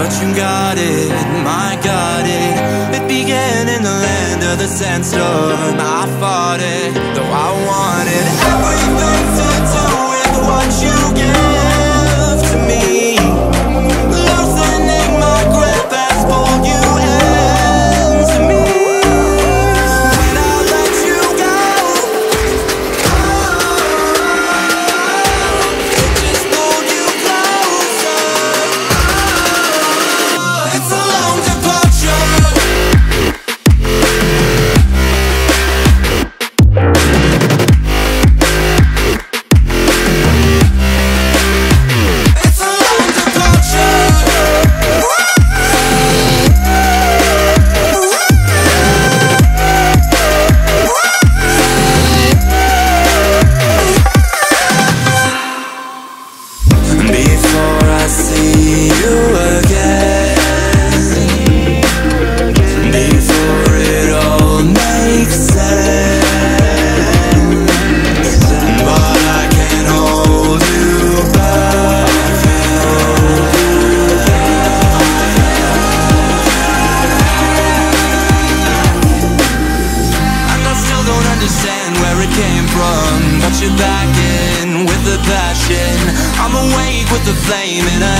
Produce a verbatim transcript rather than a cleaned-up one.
but you got it, my got it. It began in the land of the sandstorm. I fought it, though I wanted everything to do with what you give to me. Loosening my grip has pulled you into me. When I let you go, it just pulled you closer. It's a long departure. Before I see you again, before it all makes sense, but I can't hold you back. And I still don't understand where it came from, but you're back in with the passion. I'm awake with the flame in a